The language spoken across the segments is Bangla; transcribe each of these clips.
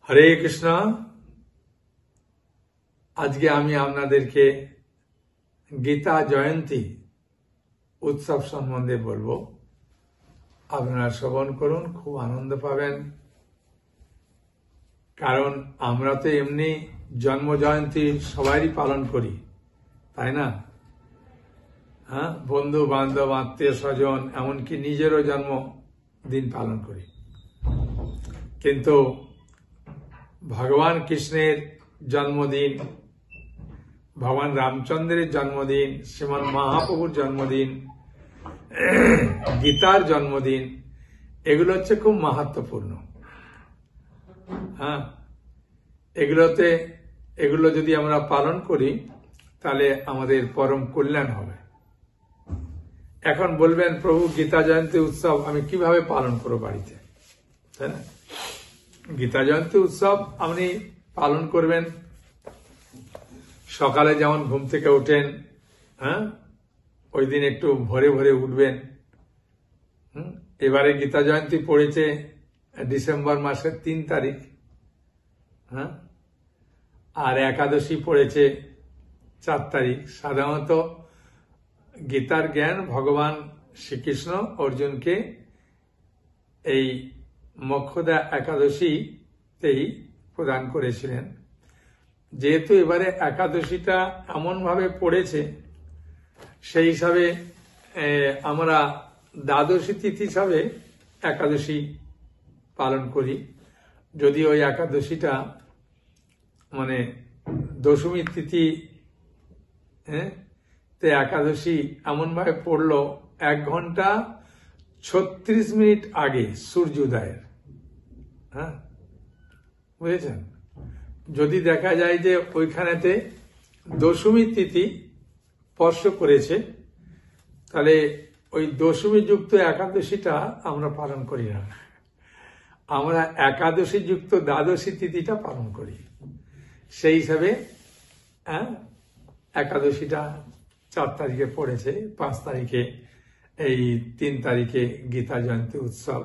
হরে কৃষ্ণ। আজকে আমি আপনাদেরকে গীতা জয়ন্তী উৎসব সম্বন্ধে বলবো। আপনারা শ্রবণ করুন, খুব আনন্দ পাবেন। কারণ আমরা তো এমনি জন্ম জয়ন্তী সবারই পালন করি, তাই না? হ্যাঁ, বন্ধু বান্ধব আত্মীয় স্বজন এমনকি নিজেরও জন্মদিন পালন করি। কিন্তু ভগবান কৃষ্ণের জন্মদিন, ভগবান রামচন্দ্রের জন্মদিন, শ্রীমান মহাপ্রভুর জন্মদিন, গীতার জন্মদিন, এগুলো হচ্ছে খুব মাহাত্ম্যপূর্ণ। হ্যাঁ, এগুলো যদি আমরা পালন করি তাহলে আমাদের পরম কল্যাণ হবে। এখন বলবেন, প্রভু গীতা জয়ন্তী উৎসব আমি কিভাবে পালন করব বাড়িতে, তাই না? গীতা জয়ন্তী উৎসব আপনি পালন করবেন সকালে, যেমন ঘুম থেকে ওঠেন, হ্যাঁ, ওই দিন একটু ভোরে ভোরে উঠবেন। এবারে গীতা জয়ন্তী পড়েছে ডিসেম্বর মাসের 3 তারিখ, হ্যাঁ, আর একাদশী পড়েছে 4 তারিখ। সাধারণত গীতার জ্ঞান ভগবান শ্রীকৃষ্ণ অর্জুনকে এই মোক্ষদা একাদশীতেই প্রদান করেছিলেন। যেহেতু এবারে একাদশীটা এমন ভাবে পড়েছে, সেই হিসাবে আমরা দ্বাদশী তিথি হিসাবে একাদশী পালন করি। যদি ওই একাদশীটা মানে দশমী তিথি, তে একাদশী এমন ভাবে পড়লো 1 ঘন্টা 36 মিনিট আগে সূর্যোদয়ের। হ্যাঁ, বুঝেছেন? যদি দেখা যায় যে ওইখানেতে দশমী তিথি স্পর্শ করেছে, তাহলে ওই দশমী যুক্ত একাদশীটা আমরা পালন করি না, আমরা একাদশী যুক্ত দ্বাদশী তিথিটা পালন করি। সেই হিসাবে একাদশীটা 4 তারিখে পড়েছে, 5 তারিখে এই 3 তারিখে গীতা জয়ন্তী উৎসব।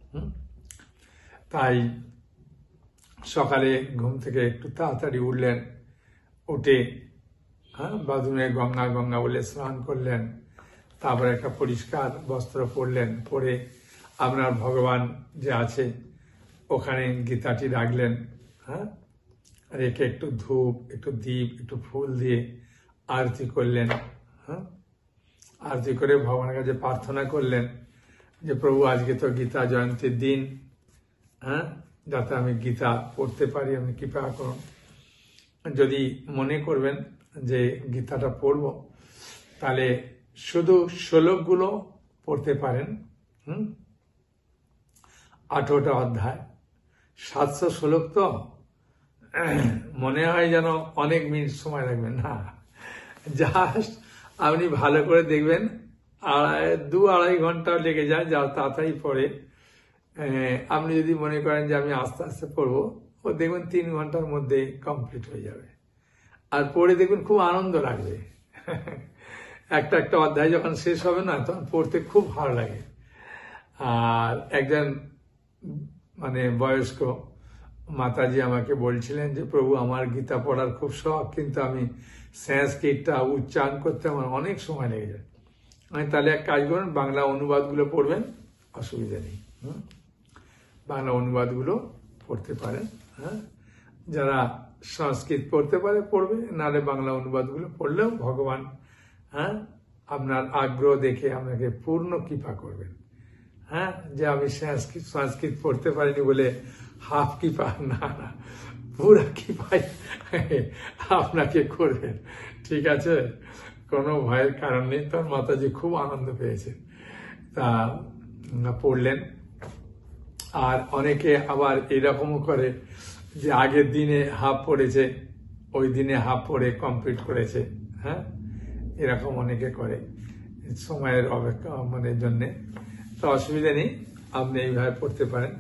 তাই সকালে ঘুম থেকে একটু তাড়াতাড়ি উঠলেন, উঠে বাথরুমে গঙ্গা গঙ্গা বলে স্নান করলেন, তারপরে একটা পরিষ্কার বস্ত্র পরলেন, পরে আপনার ভগবান যে আছে ওখানে গীতাটি রাখলেন, হ্যাঁ, রেখে একটু ধূপ, একটু দীপ, একটু ফুল দিয়ে আরতি করলেন। হ্যাঁ, আরতি করে ভগবানের কাছে প্রার্থনা করলেন যে প্রভু আজকে তো গীতা জয়ন্তীর দিন, হ্যাঁ, যাতে আমি গীতা পড়তে পারি, আমি কৃপা করুন। যদি মনে করবেন যে গীতাটা পড়ব, তাহলে শুধু শ্লোকগুলো পড়তে পারেন। 18টা অধ্যায়, 700 শ্লোক, তো মনে হয় যেন অনেক মিনিট সময় লাগবে না। জাস্ট আপনি ভালো করে দেখবেন 2-2.5 ঘন্টা লেগে যায়, যা তাড়াতাড়ি পড়ে। আপনি যদি মনে করেন যে আমি আস্তে আস্তে পড়বো, ও দেখবেন 3 ঘন্টার মধ্যে কমপ্লিট হয়ে যাবে। আর পড়ে দেখবেন খুব আনন্দ লাগবে। একটা একটা অধ্যায় যখন শেষ হবে না, তখন পড়তে খুব ভালো লাগে। আর একজন মানে বয়স্ক মাতাজি আমাকে বলছিলেন যে প্রভু আমার গীতা পড়ার খুব শখ, কিন্তু আমি সংস্কৃতটা উচ্চারণ করতে আমার অনেক সময় লেগে যায়। আমি তাহলে এক কাজ করুন, বাংলা অনুবাদগুলো পড়বেন, অসুবিধা নেই। বাংলা অনুবাদগুলো পড়তে পারেন। হ্যাঁ, যারা সংস্কৃত পড়তে পারে পড়বে, নাহলে বাংলা অনুবাদগুলো পড়লেও ভগবান, হ্যাঁ, আপনার আগ্রহ দেখে আপনাকে পূর্ণ কৃপা করবেন। হ্যাঁ, যে আমি সংস্কৃত পড়তে পারিনি বলে হাফ কৃপা, না, পুরা কৃপাই আপনাকে করবেন। ঠিক আছে, কোনো ভয়ের কারণ নেই। তার মাতাজি খুব আনন্দ পেয়েছেন, তা পড়লেন। আর অনেকে আবার এরকমও করে যে আগের দিনে হাফ পড়েছে, ওই দিনে হাফ পড়ে কমপ্লিট করেছে। হ্যাঁ, এরকম অনেকে করে সময়ের অপেক্ষা মানে জন্যে। তো অসুবিধা নেই, আপনি এইভাবে পড়তে পারেন।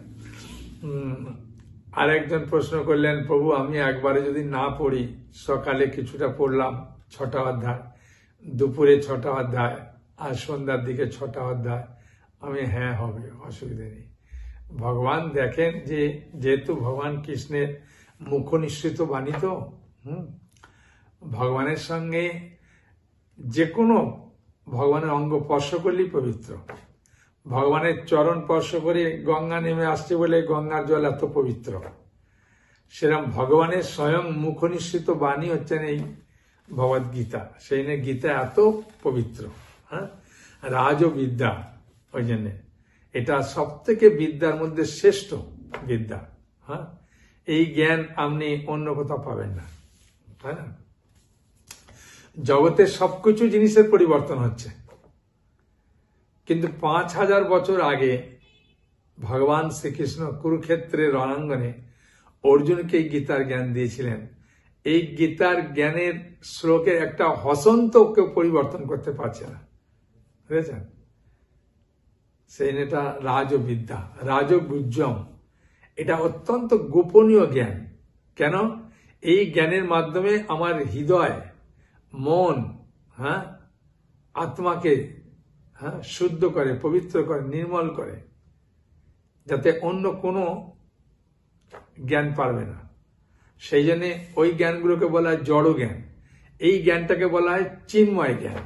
আরেকজন প্রশ্ন করলেন, প্রভু আমি একবারে যদি না পড়ি, সকালে কিছুটা পড়লাম 6টা অধ্যায়, দুপুরে 6টা অধ্যায়, আর সন্ধ্যার দিকে 6টা অধ্যায়, আমি হ্যাঁ হবে, অসুবিধা নেই। ভগবান দেখেন যে যেহেতু ভগবান কৃষ্ণের মুখ নিঃসৃত বাণী তো ভগবানের সঙ্গে যে কোনো ভগবানের অঙ্গ স্পর্শ করলেই পবিত্র। ভগবানের চরণ স্পর্শ করে গঙ্গা নেমে আসছে বলে গঙ্গার জল এত পবিত্র। সেরকম ভগবানের স্বয়ং মুখ নিঃসৃত বাণী হচ্ছেন এই ভগবদ গীতা। সেই নিয়ে গীতা এত পবিত্র। হ্যাঁ, রাজবিদ্যা, ওই জন্যে এটা সব থেকে বিদ্যার মধ্যে শ্রেষ্ঠ বিদ্যা। হ্যাঁ, এই জ্ঞান আপনি অন্য কোথাও পাবেন না, তাই না? জগতের সবকিছু জিনিসের পরিবর্তন হচ্ছে, কিন্তু 5000 বছর আগে ভগবান শ্রীকৃষ্ণ কুরুক্ষেত্রের রণাঙ্গনে অর্জুনকে এই গীতার জ্ঞান দিয়েছিলেন। এই গীতার জ্ঞানের শ্লোকের একটা হসন্ত কেউ পরিবর্তন করতে পারছে না, বুঝেছেন? সেই এটা রাজবিদ্যা, রাজগুজ্জম। এটা অত্যন্ত গোপনীয় জ্ঞান। কেন? এই জ্ঞানের মাধ্যমে আমার হৃদয়, মন, হ্যাঁ, আত্মাকে শুদ্ধ করে, পবিত্র করে, নির্মল করে, যাতে অন্য কোনো জ্ঞান পারবে না। সেই জন্য ওই জ্ঞানগুলোকে বলা হয় জড় জ্ঞান, এই জ্ঞানটাকে বলা হয় চিন্ময় জ্ঞান।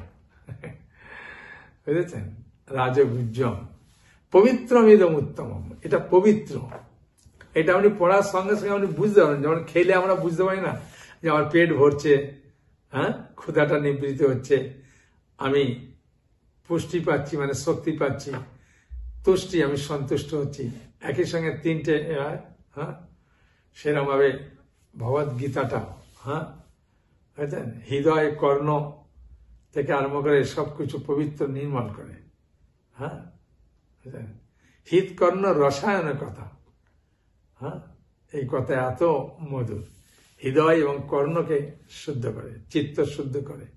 বুঝেছেন? রাজগুজ্জম পবিত্রমিদম উত্তমম, এটা পবিত্র। এটা আপনি পড়ার সঙ্গে সঙ্গে আপনি বুঝতে পারবেন। যেমন খেলে আমরা বুঝতে পারি না যে আমার পেট ভরছে, হ্যাঁ, ক্ষুধাটা নিবৃত্ত হচ্ছে, আমি পুষ্টি পাচ্ছি, মানে শক্তি পাচ্ছি, তুষ্টি, আমি সন্তুষ্ট হচ্ছি, একই সঙ্গে তিনটে। হ্যাঁ, সেরকম ভাবে ভগবদ গীতাটা, হ্যাঁ, বুঝলেন, হৃদয়, কর্ণ থেকে আরম্ভ করে সবকিছু পবিত্র নির্মল করে। হ্যাঁ, হিত কর্ণ রসায়নের কথা। হ্যাঁ, এই কথা এত মধুর। হৃদয় এবং কর্ণকে শুদ্ধ করে, চিত্ত শুদ্ধ করে।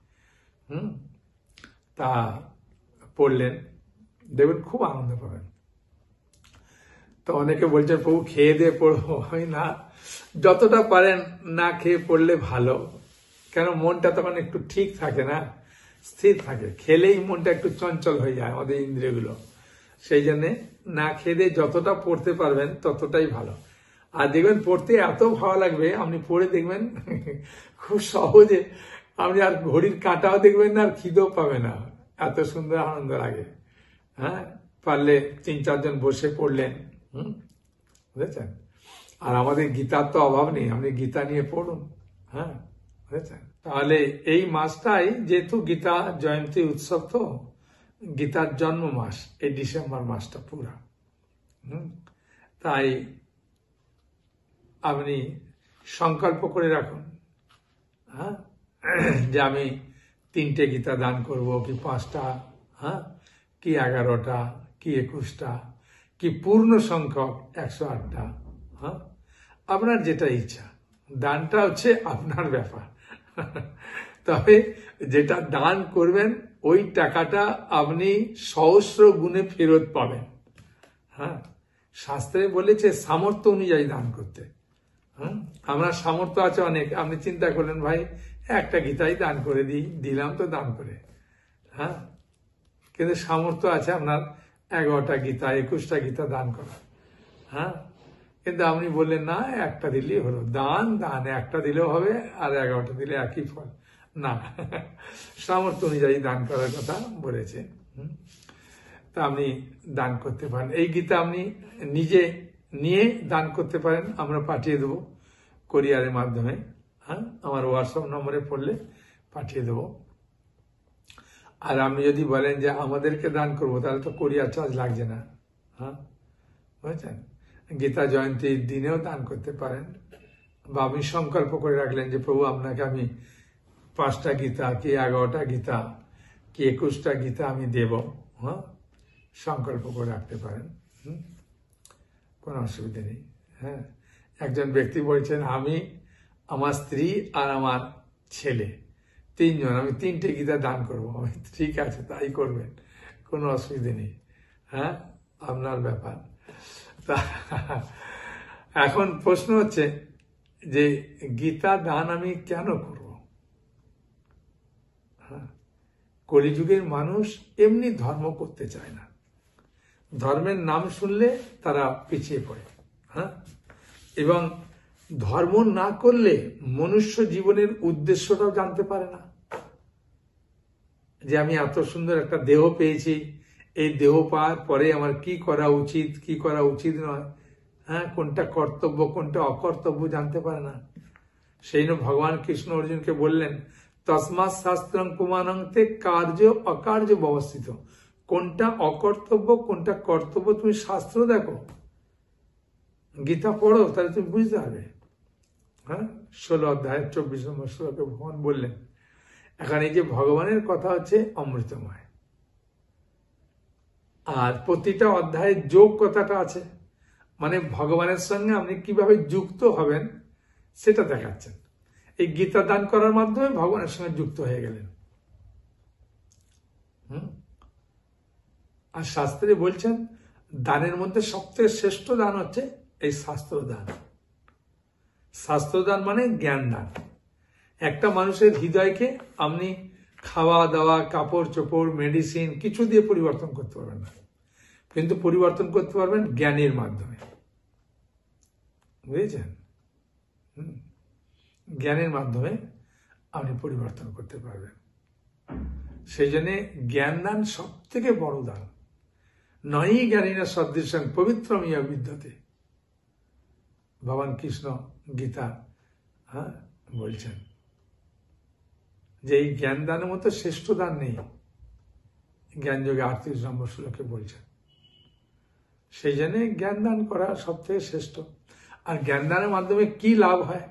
তা পড়লেন, দেখবেন খুব আনন্দ পাবেন। তো অনেকে বলছেন প্রভু খেয়ে দিয়ে পড়বো। আমি না, যতটা পারেন না খেয়ে পড়লে ভালো। কেন? মনটা তখন একটু ঠিক থাকে না, স্থির থাকে। খেলেই মনটা একটু চঞ্চল হয়ে যায় আমাদের ইন্দ্রিয়গুলো। সেই জন্যে না খেয়ে দিয়ে যতটা পড়তে পারবেন ততটাই ভালো। আর দেখবেন পড়তে এত ভালো লাগবে, আপনি পড়ে দেখবেন খুব সহজে আপনি আর ঘড়ির কাঁটাও দেখবেন না, আর খিদেও পাবে না, এত সুন্দর আনন্দ লাগে। হ্যাঁ, পারলে 3-4 জন বসে পড়লেন। বুঝেছেন? আর আমাদের গীতার তো অভাব নেই, আপনি গীতা নিয়ে পড়ুন। হ্যাঁ, বুঝেছেন? তাহলে এই মাসটাই যেহেতু গীতা জয়ন্তী উৎসব, তো গীতার জন্ম মাস এই ডিসেম্বর মাসটা পুরা। তাই আপনি সংকল্প করে রাখুন, হ্যাঁ, যে আমি 3টে গীতা দান করব, কি 5টা, হ্যাঁ, কি 11টা, কি 21টা, কি পূর্ণ সংখ্যক 108টা। হ্যাঁ, আপনার যেটা ইচ্ছা। দানটা হচ্ছে আপনার ব্যাপার। তবে যেটা দান করবেন ওই টাকাটা আপনি সহস্র গুণে ফেরত পাবেন। হ্যাঁ, শাস্ত্রে বলেছে সামর্থ্য অনুযায়ী দান করতে। আমরা সামর্থ্য আছে অনেক, আপনি চিন্তা করলেন ভাই একটা গীতাই দান করে দিলাম তো দান করে। হ্যাঁ, কিন্তু সামর্থ্য আছে আপনার 11টা গীতা, 21টা গীতা দান করা। হ্যাঁ, কিন্তু আপনি বললেন না, একটা দিলেই হলো। দান একটা দিলেও হবে, আর 11টা দিলে একই ফল না। সামর্থ্য অনুযায়ী দান করার কথা বলেছে। তা আপনি দান করতে পারেন। এই গীতা আপনি নিজে নিয়ে দান করতে পারেন, আমরা পাঠিয়ে দেবো কোরিয়ারের মাধ্যমে। হ্যাঁ, আমার হোয়াটসঅ্যাপ নম্বরে পড়লে পাঠিয়ে দেবো। আর আপনি যদি বলেন যে আমাদেরকে দান করবো, তাহলে তো কোরিয়ার চার্জ লাগছে না। হ্যাঁ, বুঝেছেন? গীতা জয়ন্তীর দিনেও দান করতে পারেন, বা আপনি সংকল্প করে রাখলেন যে প্রভু আপনাকে আমি 5টা গীতা, কি 11টা গীতা, কি 21টা গীতা আমি দেব। হ্যাঁ, সংকল্প করে রাখতে পারেন, কোনো অসুবিধা নেই। হ্যাঁ, একজন ব্যক্তি বলছেন আমি, আমার স্ত্রী আর আমার ছেলে 3 জন, আমি 3টে গীতা দান করবো। আমি ঠিক আছে, তাই করবেন, কোনো অসুবিধা নেই। হ্যাঁ, আপনার ব্যাপার। তা এখন প্রশ্ন হচ্ছে যে গীতা দান আমি কেন করব? হ্যাঁ, কলিযুগের মানুষ এমনি ধর্ম করতে চায় না, ধর্মের নাম শুনলে তারা পিছিয়ে পড়ে। হ্যাঁ, এবং ধর্ম না করলে মনুষ্য জীবনের উদ্দেশ্যটাও জানতে পারে না, যে আমি এত সুন্দর একটা দেহ পেয়েছি, এই দেহ পাওয়ার পরে আমার কি করা উচিত, কি করা উচিত নয়, হ্যাঁ, কোনটা কর্তব্য কোনটা অকর্তব্য জানতে পারে না। সেই জন্য ভগবান কৃষ্ণ অর্জুনকে বললেন, তসমাৎ শাস্ত্রং পুমানংতে কার্য অকার্য ব্যবস্থিত। কোনটা অকর্তব্য কোনটা কর্তব্য তুমি শাস্ত্র দেখো, গীতা পড়ো, তাহলে তুমি বুঝতে পারবে। হ্যাঁ, 16 অধ্যায়ের 24 নম্বর শ্লোকে ভগবান বললেন। এখন এই যে ভগবানের কথা হচ্ছে অমৃতময়, আর প্রতিটা অধ্যায়ে যোগ কথাটা আছে, মানে ভগবানের সঙ্গে আপনি কিভাবে যুক্ত হবেন সেটা দেখাচ্ছেন। এই গীতা দান করার মাধ্যমে ভগবানের সঙ্গে যুক্ত হয়ে গেলেন। আর শাস্ত্রে বলছেন দানের মধ্যে সবথেকে শ্রেষ্ঠ দান হচ্ছে এই শাস্ত্র দান। শাস্ত্র দান মানে জ্ঞান দান। একটা মানুষের হৃদয়কে আপনি খাওয়া দাওয়া কাপড় চোপড় মেডিসিন কিছু দিয়ে পরিবর্তন করতে পারবেন না, কিন্তু পরিবর্তন করতে পারবেন জ্ঞানের মাধ্যমে। বুঝেছেন? জ্ঞানের মাধ্যমে আপনি পরিবর্তন করতে পারবেন। সেই জন্য জ্ঞান দান সব থেকে বড় দান। নহি জ্ঞানীনা সদৃশং পবিত্রমিয়া বিদ্যতে, ভগবান কৃষ্ণ গীতা বলছেন যে এই জ্ঞান দানের মতো শ্রেষ্ঠ দান নেই। জ্ঞান যোগে 38 নম্বর শ্লোকে বলছেন। সেই জন্য জ্ঞান দান করা সব থেকে শ্রেষ্ঠ। আর জ্ঞান দানের মাধ্যমে কি লাভ হয়?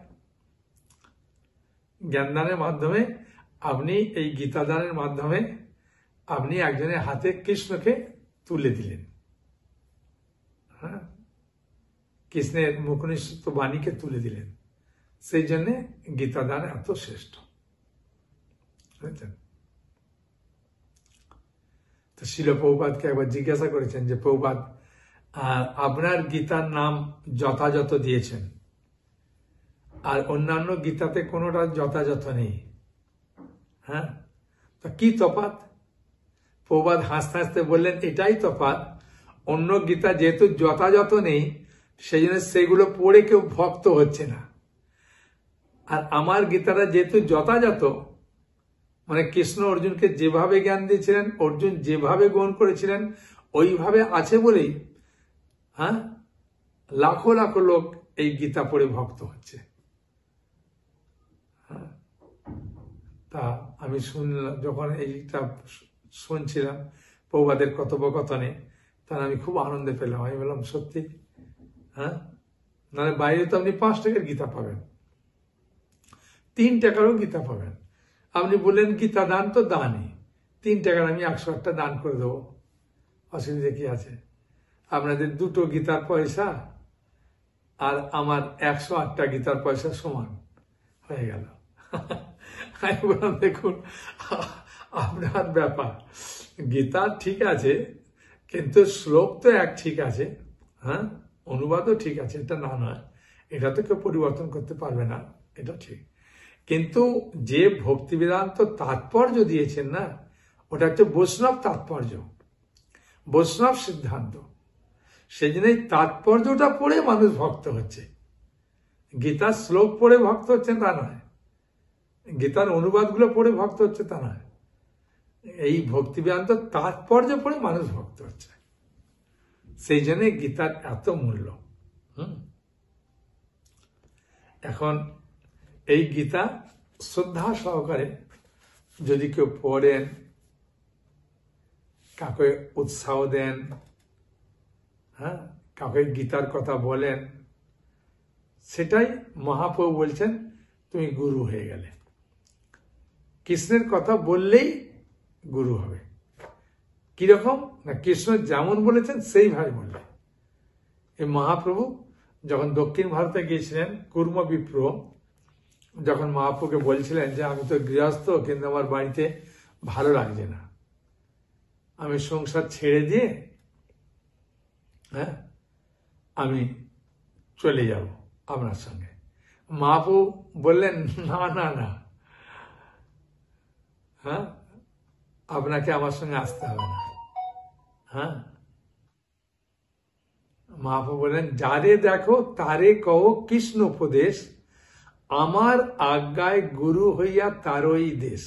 জ্ঞান দানের মাধ্যমে আপনি এই গীতা দানের মাধ্যমে আপনি একজনের হাতে কৃষ্ণকে তুলে দিলেন। হ্যাঁ, কৃষ্ণের মুখনিঃসৃত বাণীকে তুলে দিলেন। সেই জন্য গীতা দান এত শ্রেষ্ঠ। বুঝলেন? তো শিল প্রভুপাদকে একবার জিজ্ঞাসা করেছেন যে প্রভুপাদ, আপনার গীতার নাম যথাযথ দিয়েছেন, আর অন্যান্য গীতাতে কোনোটা যথাযথ নেই। হ্যাঁ, তো কি তফাৎ? প্রভুপাদ হাসতে হাসতে বললেন, এটাই তফাৎ, অন্য গীতা যেহেতু যথাযথ নেই সেই জন্য সেগুলো পড়ে কেউ ভক্ত হচ্ছে না। আর আমার গীতাটা যেহেতু যথাযথ, মানে কৃষ্ণ অর্জুনকে যেভাবে জ্ঞান দিয়েছিলেন, অর্জুন যেভাবে গ্রহণ করেছিলেন ওইভাবে আছে বলেই লাখো লাখো লোক এই গীতা পড়ে ভক্ত হচ্ছে। তা আমি শুনলাম, যখন এইটা শুনছিলাম প্রভুপাদের কথোপকথনে, তার আমি খুব আনন্দ পেলাম। আমি বললাম সত্যি, নাহলে বাইরে তো আপনি 5 টাকার গীতা পাবেন, 3 টাকারও গীতা পাবেন। আপনি বললেন গীতা দান, তো দানই 3 টাকার আমি 108টা দান করে দেবো, অসুবিধা কি আছে? আপনাদের 2টো গীতার পয়সা আর আমার 108টা গীতার পয়সা সমান হয়ে গেল। আমি বললাম দেখুন, আপনার ব্যাপার, গীতা ঠিক আছে কিন্তু শ্লোক তো এক ঠিক আছে, হ্যাঁ, অনুবাদও ঠিক আছে, এটা না নয়, এটা তো কেউ পরিবর্তন করতে পারবে না, এটা ঠিক। কিন্তু যে ভক্তি বেদান্ত তাৎপর্য দিয়েছেন না, ওটা হচ্ছে বৈষ্ণব তাৎপর্য, বৈষ্ণব সিদ্ধান্ত। সেই জন্য তাৎপর্যটা পড়ে মানুষ ভক্ত হচ্ছে। গীতার শ্লোক পড়ে ভক্ত হচ্ছে তা নয়, গীতার অনুবাদগুলো পড়ে ভক্ত হচ্ছে তা নয়, এই ভক্তি বেদান্ত তাৎপর্য পড়ে মানুষ ভক্ত হচ্ছে। সেই জন্য গীতার এত মূল্য। এখন এই গীতা শ্রদ্ধা সহকারে যদি কেউ পড়েন, কাউকে উৎসাহ দেন, হ্যাঁ, কাউকে গীতার কথা বলেন, সেটাই মহাপ্রভু বলছেন তুমি গুরু হয়ে গেলে। কৃষ্ণের কথা বললেই গুরু হবে। কিরকম না, কৃষ্ণ যেমন বলেছেন সেইভাবে বললে। এই মহাপ্রভু যখন দক্ষিণ ভারতে গিয়েছিলেন, কুর্ম বিপ্র যখন মহাপ্রভুকে বলছিলেন যে আমি তো গৃহস্থ, কিন্তু আমার বাড়িতে ভালো লাগছে না, আমি সংসার ছেড়ে দিয়ে আমি চলে যাব আপনার সঙ্গে। মহাপ্রভু বললেন না না না, আপনাকে আমার সঙ্গে আসতে হবে না। মহাপ্রভু বলেন, যারে দেখো তারে কহ কৃষ্ণ উপদেশ, আমার আজ্ঞায় গুরু হইয়া তারই দেশ।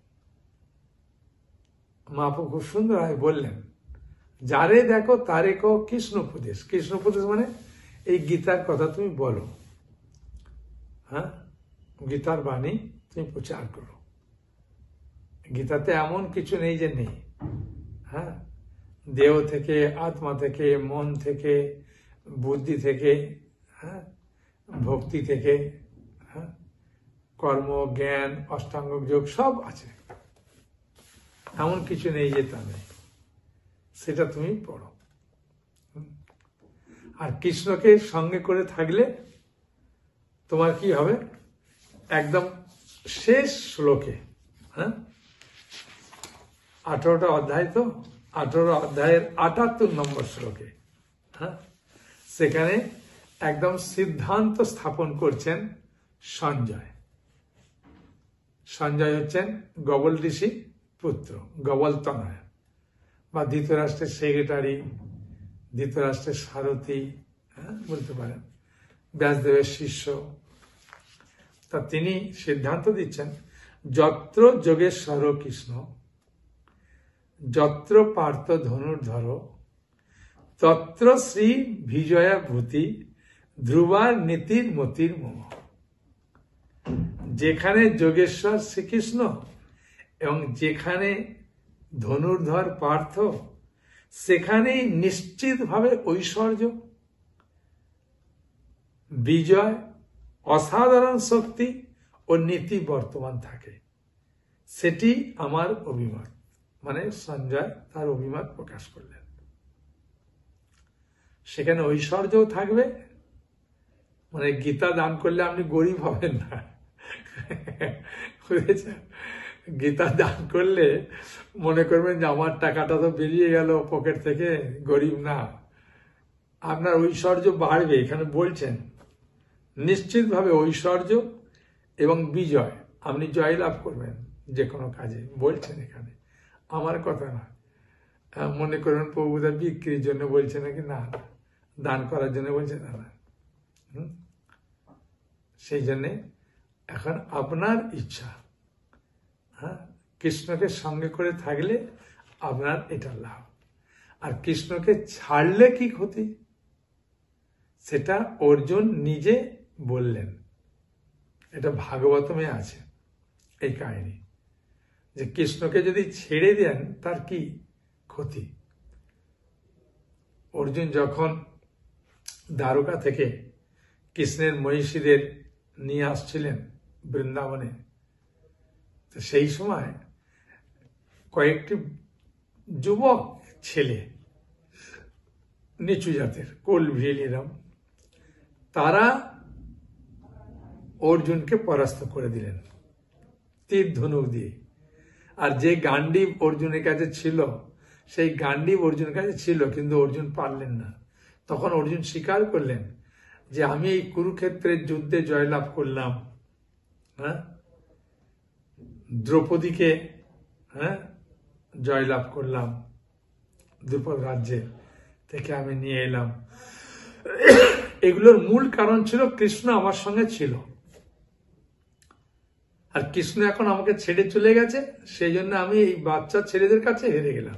মহাপ্রভু খুব সুন্দর বললেন, যারে দেখো তারে কহ কৃষ্ণ উপদেশ। কৃষ্ণ উপদেশ মানে এই গীতার কথা তুমি বলো, হ্যাঁ, গীতার বাণী তুমি প্রচার করো। গীতাতে এমন কিছু নেই যে নেই, হ্যাঁ, দেহ থেকে, আত্মা থেকে, মন থেকে, বুদ্ধি থেকে, হ্যাঁ, ভক্তি থেকে, হ্যাঁ, কর্ম, জ্ঞান, অষ্টাঙ্গ যোগ সব আছে। এমন কিছু নেই যে তা নেই, সেটা তুমি পড়ো। আর কৃষ্ণকে সঙ্গে করে থাকলে তোমার কি হবে, একদম শেষ শ্লোকে, হ্যাঁ, 18টা অধ্যায় তো, 18 অধ্যায়ের 78 নম্বর শ্লোকে, হ্যাঁ, সেখানে একদম সিদ্ধান্ত স্থাপন করছেন সঞ্জয়। সঞ্জয় হচ্ছেন গবল ঋষি পুত্র, গবল তনয়, বা ধৃতরাষ্ট্রের সেক্রেটারি, ধৃতরাষ্ট্রের সারথি, হ্যাঁ, বলতে পারেন, ব্যাসদেবের শিষ্য। তা তিনি সিদ্ধান্ত দিচ্ছেন, যত্র যোগেশ্বর কৃষ্ণ, যত্র পার্থ ধনুর্ধর, তত্র শ্রী বিজয়া ভূতি, ধ্রুবার নীতির মতির মম। যেখানে যোগেশ্বর শ্রীকৃষ্ণ এবং যেখানে ধনুর্ধর পার্থ, সেখানেই নিশ্চিতভাবে ঐশ্বর্য, বিজয়, অসাধারণ শক্তি ও নীতি বর্তমান থাকে। সেটি আমার অভিমত। মানে সঞ্জয় তার অভিমত প্রকাশ করলেন। সেখানে ঐশ্বর্যও থাকবে, মানে গীতা দান করলে আপনি গরিব হবেন না, বুঝেছেন? গীতা দান করলে মনে করবেন যে আমার টাকাটা তো বেরিয়ে গেল পকেট থেকে, গরিব না। আপনার ঐশ্বর্য বাড়বে, এখানে বলছেন নিশ্চিতভাবে ঐশ্বর্য এবং বিজয়, আপনি জয়লাভ করবেন যে কোনো কাজে, বলছেন এখানে, আমার কথা না। মনে করবেন প্রভুদা বিক্রির জন্য বলছে নাকি, না, দান করার জন্য বলছে, না না। সেই জন্যে এখন আপনার ইচ্ছা, হ্যাঁ, কৃষ্ণকে সঙ্গে করে থাকলে আপনার এটা লাভ। আর কৃষ্ণকে ছাড়লে কি ক্ষতি, সেটা অর্জুন নিজে বললেন। এটা ভাগবতমে আছে এই কাহিনী, যে কৃষ্ণকে যদি ছেড়ে দেন তার কি ক্ষতি। অর্জুন যখন দ্বারকা থেকে কৃষ্ণের মহিষীদের নিয়ে আসছিলেন বৃন্দাবনে, তো সেই সময় কয়েকটি যুবক ছেলে, নিচু জাতের কোলভিল এরম, তারা অর্জুনকে পরাস্ত করে দিলেন তীর ধনুক দিয়ে। আর যে গান্ডীব অর্জুনের কাছে ছিল, সেই গান্ডীব অর্জুনের কাছে ছিল, কিন্তু অর্জুন পারলেন না। তখন অর্জুন স্বীকার করলেন যে আমি এই কুরুক্ষেত্রের যুদ্ধে জয়লাভ করলাম, হ্যাঁ, দ্রৌপদীকে, হ্যাঁ, জয়লাভ করলাম, দ্রুপদ রাজ্যে থেকে আমি নিয়ে এলাম। এগুলোর মূল কারণ ছিল কৃষ্ণ আমার সঙ্গে ছিল, আর কৃষ্ণ এখন আমাকে ছেড়ে চলে গেছে, সেই জন্য আমি এই বাচ্চা ছেলেদের কাছে হেরে গেলাম।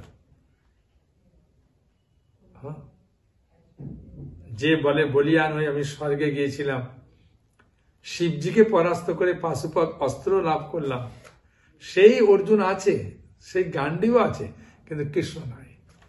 যে বলে বলিয়ান হয়ে আমি স্বর্গে গিয়েছিলাম, শিবজিকে পরাস্ত করে পাশুপত অস্ত্র লাভ করলাম, সেই অর্জুন আছে, সেই গান্ডীও আছে, কিন্তু কৃষ্ণ নাই।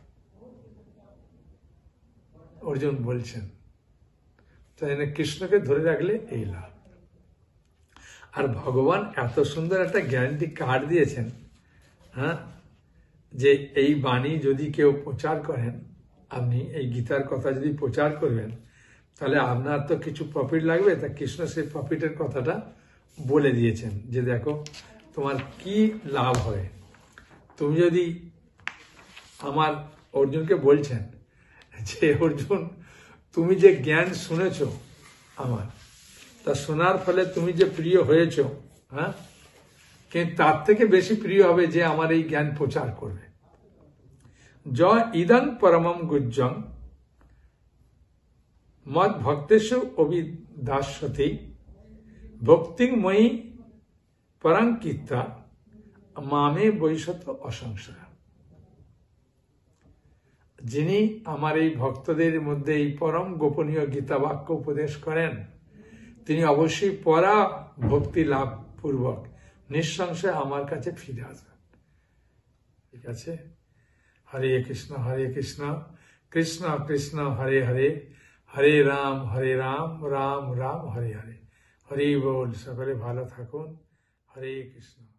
অর্জুন বলছেন, তাই কৃষ্ণকে ধরে রাখলে এই লাভ। আর ভগবান এত সুন্দর একটা গ্যারান্টি কার্ড দিয়েছেন, হ্যাঁ, যে এই বাণী যদি কেউ প্রচার করেন, আপনি এই গীতার কথা যদি প্রচার করবেন, তাহলে আপনার তো কিছু প্রফিট লাগবে। তা কৃষ্ণ সেই প্রফিটের কথাটা বলে দিয়েছেন, যে দেখো তোমার কি লাভ হয়। তুমি যদি, আমার অর্জুনকে বলছেন যে অর্জুন, তুমি যে জ্ঞান শুনেছ আমার, তা শোনার ফলে তুমি যে প্রিয় হয়েছ, হ্যাঁ, কিন্তু তার থেকে বেশি প্রিয় হবে যে আমার এই জ্ঞান প্রচার করবে। য ইদং পরমম গুজ্জং মদ ভক্তেষু অভিদাস্যতি ভক্তিময়ী পরাঙ্কিতা মামে বৈশত অসংশয়। যিনি আমার এই ভক্তদের মধ্যে এই পরম গোপনীয় গীতা বাক্য উপদেশ করেন, তিনি অবশ্যই পরা ভক্তি লাভ পূর্বক নিঃসংশয় আমার কাছে ফিরে আসবেন। ঠিক আছে? হরে কৃষ্ণ কৃষ্ণ কৃষ্ণ হরে হরে, হরে রাম রাম রাম হরে হরে। হরি বল। সকলে ভালো থাকুন। হরে কৃষ্ণ।